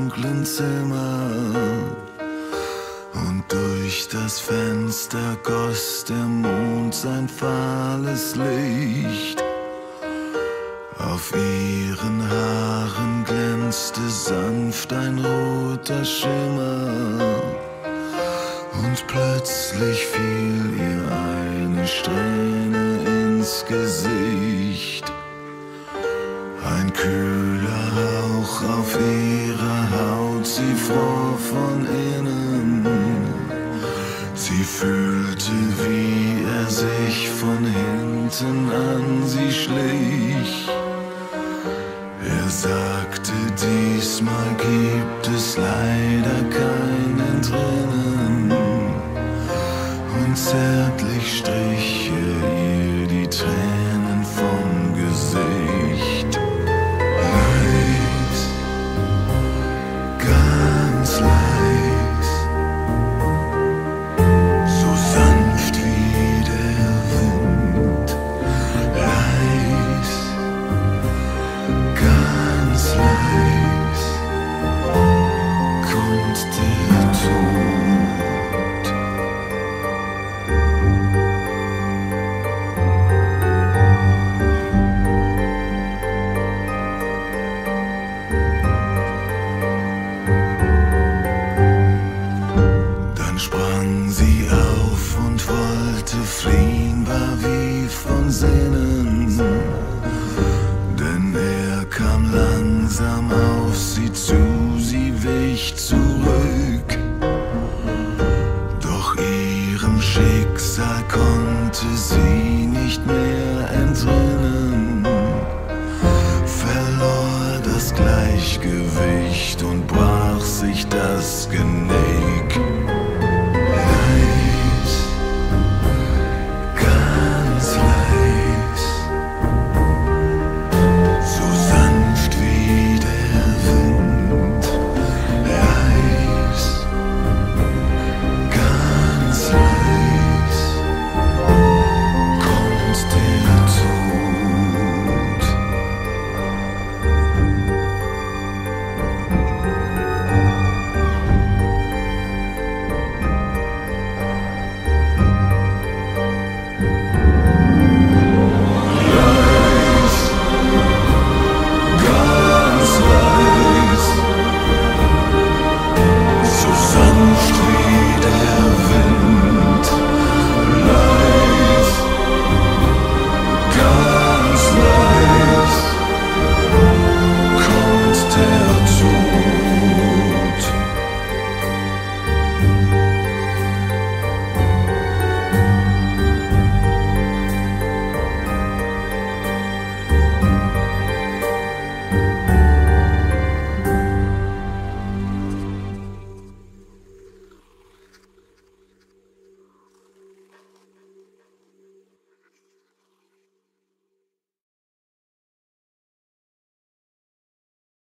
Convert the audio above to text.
dunklen Zimmer, und durch das Fenster goss der Mond sein fahles Licht. Auf ihren Haaren glänzte sanft ein roter Schimmer, und plötzlich fiel ihr eine Strähne ins Gesicht. Ein kühler Hauch auf ihrer Haut, sie fror von innen. Sie fühlte, wie er sich von hinten an sie schlich. Er sagte, diesmal gibt es leider kein Entrinnen, und zärtlich strich er ihr die Tränen vom Gesicht. Leis, ganz leis, so sanft wie der Wind. Leis, ganz leis, kommt der Tod. Dann sprang sie auf und wollte fliehen, war wie von Sinnen, denn er kam langsam auf sie zu, sie wich zurück. Doch ihrem Schicksal konnte sie nicht mehr entrinnen, verlor das Gleichgewicht und brach sich das Genick.